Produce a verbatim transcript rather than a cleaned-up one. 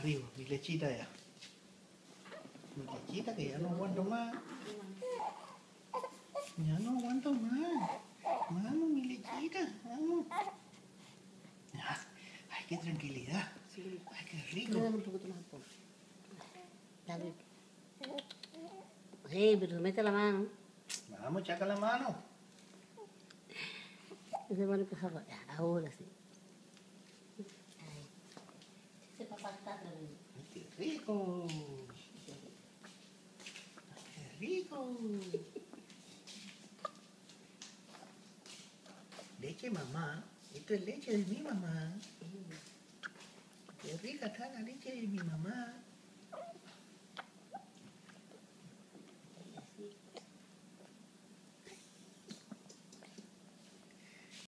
arriba, mi lechita ya. Mi lechita que ya no aguanto más. Ya no aguanto más. Vamos, mi lechita, vamos. Ah, ay, qué tranquilidad. Ay, qué rico. Dale un poquito más, por. Dale. Sí, pero mete la mano. Vamos, chaca la mano. Ese bueno que se ahora sí. Ay. Ese papá está terrible. Ay, qué rico. Ay, qué rico. Leche mamá. Esto es leche de mi mamá. Qué rica está la leche de mi mamá.